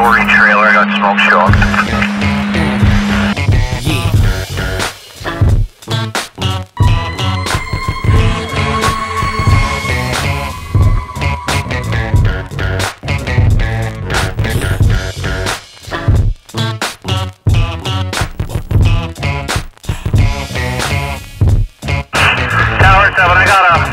440 trailer, I got smoke shock. Tower 7, I got a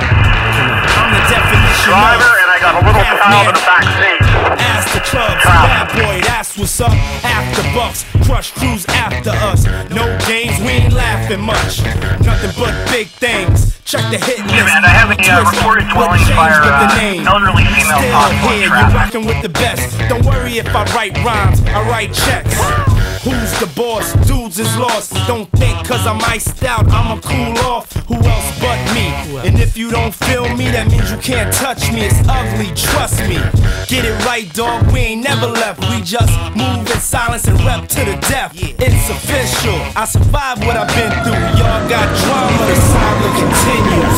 driver and I got a little child in the back seat. Ask the clubs, bad boy, that's what's up. After bucks, crush crews after us. No games, we ain't laughing much. Nothing but big things. Check the hit list. Yeah, man, I have a reported dwelling fire, elderly female possible in traffic. You're rocking with the best. Don't worry if I write rhymes, I write checks. Who's the boss? Dudes is lost. Don't think cause I'm iced out, I'ma cool off. Who else but me? And if you don't feel me, that means you can't touch me. It's ugly, trust me. Get it right, dog, we ain't never left. We just move in silence and rep to the death. It's official, I survived what I've been through. Y'all got drama, the saga continues.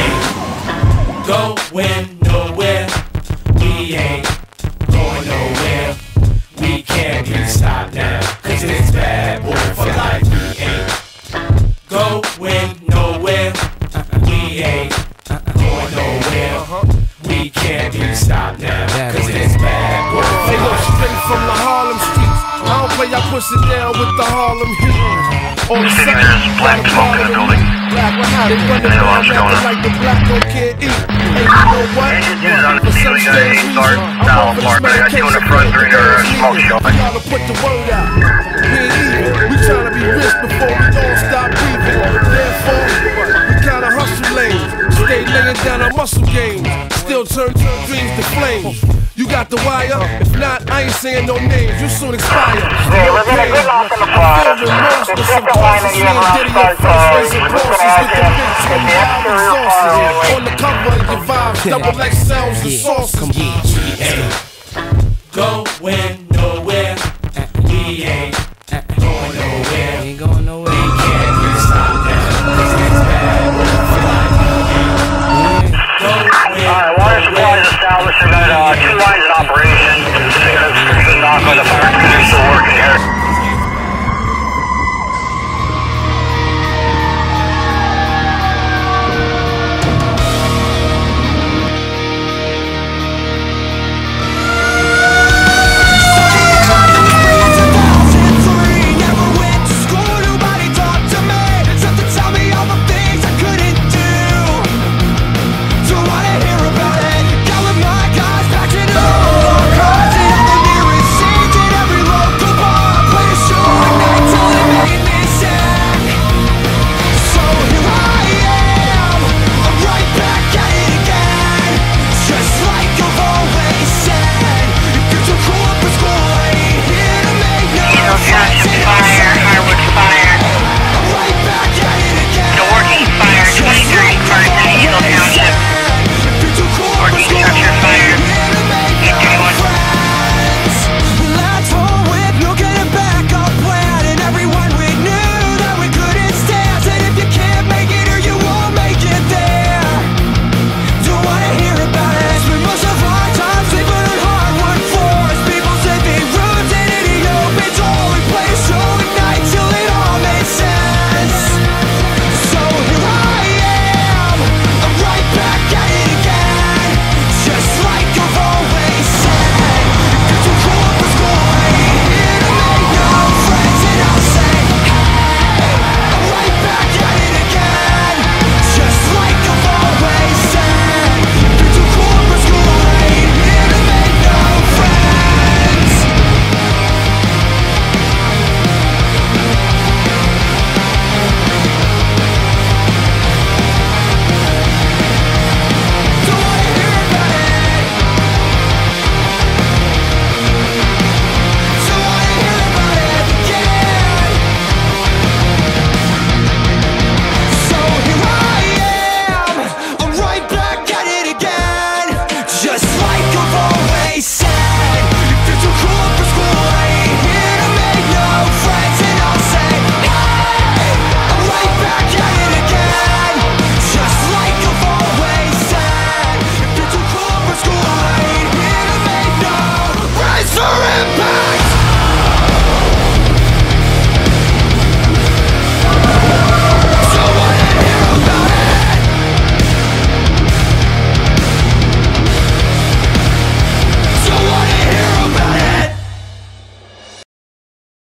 We ain't going nowhere. We ain't going nowhere. We can't be stopped now, cause it's bad boy for life. We ain't going nowhere. We ain't going nowhere. We can't be stopped now, cause it's bad boy for life. They go straight from the Harlem streets. I don't play, I push it down with the Harlem heat. All of a sudden, there's black smoke in the building. They run around acting like the black don't care eat. Hey, you know what? For some strange reason, I'm off for this medication. Y'all to put the word out. We ain't even. We tryna be rich before we all stop breathing. Therefore, we kinda hustle lanes. Stay laying down our muscle games. Still turn dreams to flames. You got the wire? If not, I ain't saying no names. You soon expire. Yeah, we're gonna get lost in the car. I feel remorse for some causes. Me and Diddy at first raising horses with the big twin wild exhausted. On the cover of your vibes, double XLs and sauces. We ain't going